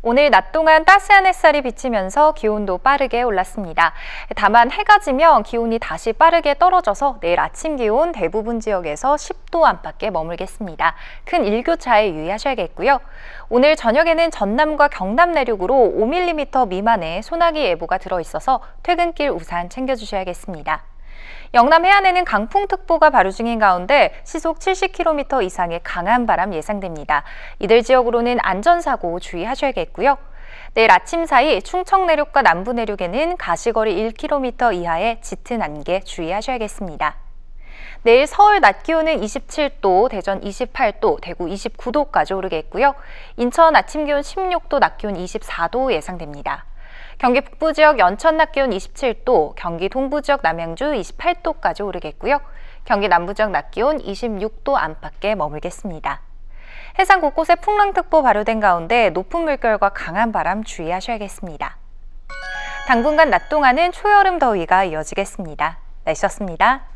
오늘 낮 동안 따스한 햇살이 비치면서 기온도 빠르게 올랐습니다. 다만 해가 지면 기온이 다시 빠르게 떨어져서 내일 아침 기온 대부분 지역에서 10도 안팎에 머물겠습니다. 큰 일교차에 유의하셔야겠고요. 오늘 저녁에는 전남과 경남 내륙으로 5mm 미만의 소나기 예보가 들어있어서 퇴근길 우산 챙겨주셔야겠습니다. 영남 해안에는 강풍특보가 발효 중인 가운데 시속 70km 이상의 강한 바람 예상됩니다. 이들 지역으로는 안전사고 주의하셔야겠고요. 내일 아침 사이 충청 내륙과 남부 내륙에는 가시거리 1km 이하의 짙은 안개 주의하셔야겠습니다. 내일 서울 낮 기온은 27도, 대전 28도, 대구 29도까지 오르겠고요. 인천 아침 기온 16도, 낮 기온 24도 예상됩니다. 경기 북부 지역 연천 낮 기온 27도, 경기 동부 지역 남양주 28도까지 오르겠고요. 경기 남부 지역 낮 기온 26도 안팎에 머물겠습니다. 해상 곳곳에 풍랑특보 발효된 가운데 높은 물결과 강한 바람 주의하셔야겠습니다. 당분간 낮 동안은 초여름 더위가 이어지겠습니다. 날씨였습니다.